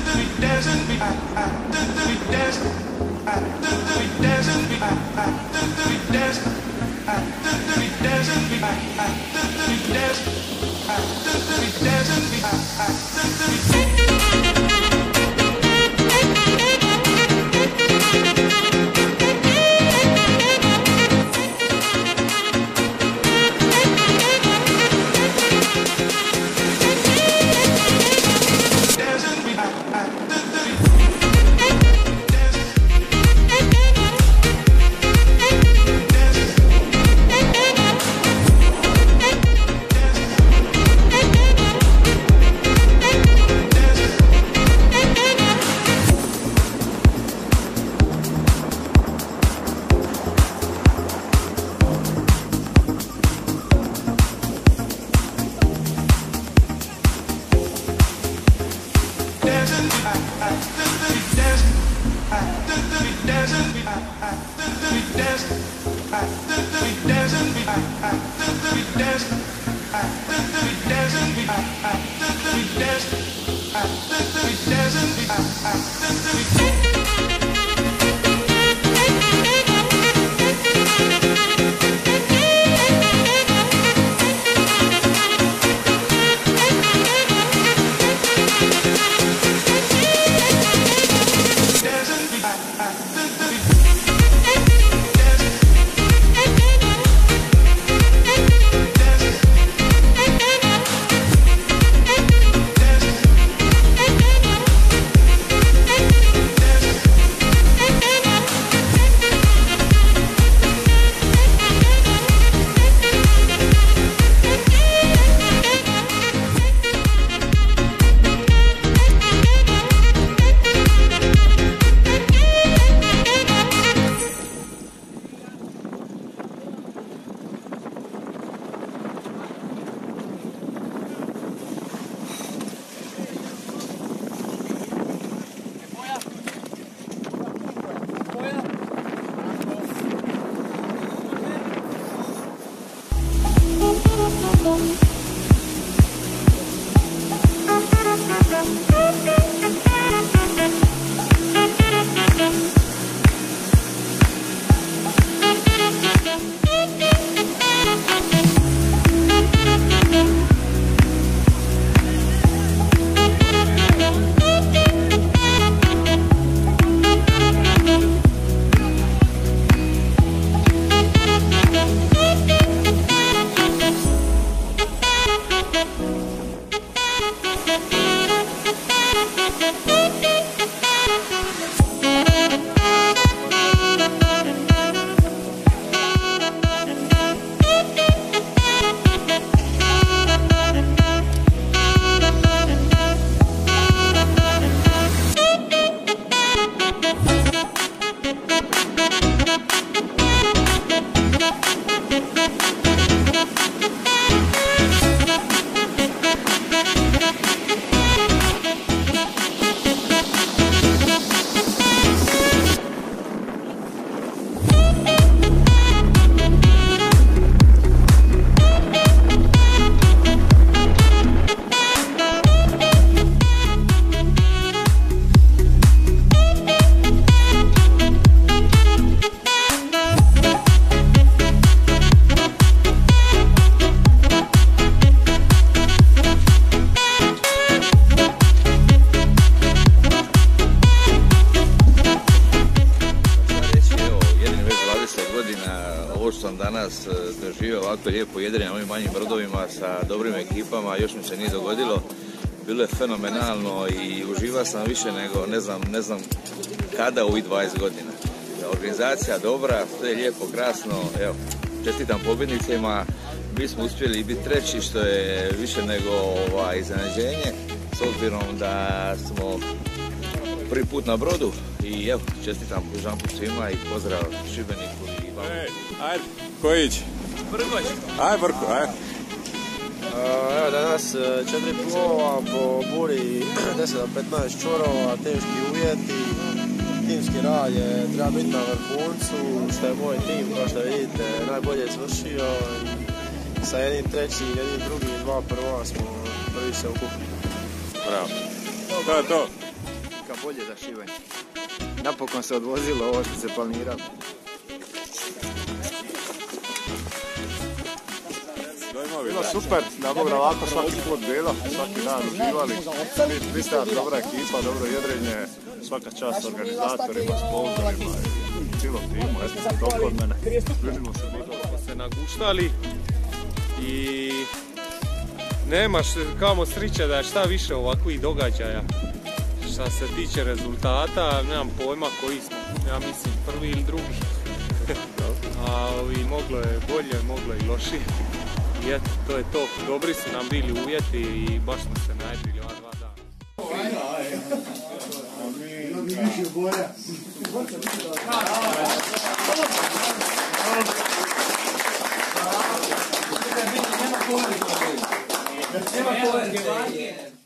doživio ovako lijepo jedrenje na ovim manjim brodovima sa dobrim ekipama, još mi se nije dogodilo. Bilo je fenomenalno i uživao sam više nego ne znam kada u ovih 20 godina. Organizacija dobra, sve je lijepo, krasno, evo, čestitam pobjednicima. Mi smo uspjeli biti treći, što je više nego iznenađenje, s obzirom da smo prvi put na brodu i evo, čestitam jedanput svima i pozdrav Šibeniku i vama. Ajde, ko ići? Brgoć. Ajde, Brko, ajde. Evo danas 4 plova po buri 10 do 15 čvorova, teški uvjeti, timski rad je treba biti na vrhuncu, što je moj tim, kao što vidite, najbolje izvršio. Sa jednim treći, jednim drugi, dva prva smo prvi se ukupili. Bravo. To je to. prilika bolje za Šibenik. Napokon se odvozilo ovo što se planiralo. Bilo super, da Bog da ovako svaki put bilo, svaki dan uživali. Vista dobra ekipa, dobro jedrenje, svaka čast organizatorima, sponzorima i cijelom timu, eto toliko od mene. Vidimo se mi. Se naguštali i nemaš kamo sreće da je šta više ovakvih događaja. Šta se tiče rezultata, nemam pojma koji smo, ja mislim prvi ili drugi. Ali moglo je bolje, moglo je i lošije. I eto, to je to. Dobri su nam bili uvjeti i baš smo se najedili ova 2 dana. Nema povrede.